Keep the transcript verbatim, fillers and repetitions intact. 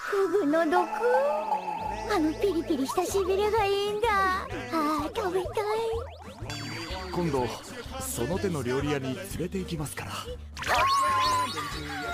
フグの毒、あのピリピリしたしびれがいいんだ。あー食べたい。 今度その手の料理屋に連れて行きますから。